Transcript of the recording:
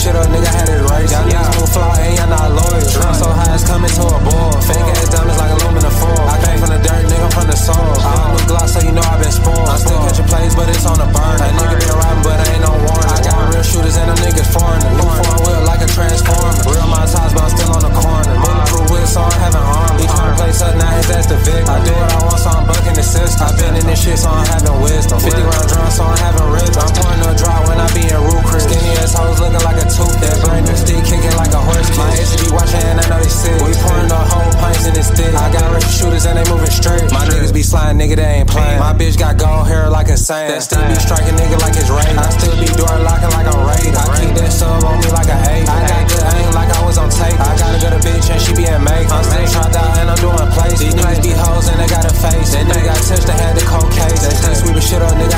shit up, nigga had it race. Y'all niggas move flaw and y'all not loyal. Drunk so high it's coming to a boil. Fake ass diamonds like aluminum foil. I came from the dirt, nigga from the soul. I don't do gloss, so you know I been spoiled. I'm still catching plays, but it's on the burn. A nigga been robbing, but ain't no warning. I got real shooters and them niggas foreign. New foreign wheel like a transformer. Real my ties, but I'm still on the corner. Bulletproof wheel, so I'm having armor. He tryna play something, now his ass the victim. I do what I want, so I'm bucking the system. I been in this shit, so I'm having wisdom. 50 round drum, so I'm having rhythm. I'm pouring no dry when I be in root crib. Skinny ass hoes looking like a tooth. That brand new stick kicking like a horse. My ass be watching and I know they sick. We pouring the whole pints in this stick. I got rich shooters and they moving straight. My niggas be sliding, nigga, they ain't playing. My bitch got gold hair like a saint. That still be striking nigga like it's rain. I still be door locking like I'm raid. I keep that sub on me like a 8. I got good aim like I was on tape. I got a good bitch and she be in make. I'm still trapped out and I'm doing plays. These niggas be hoes and they got a face. That nigga got touched, they had the cold case. That still sweeping shit up, nigga.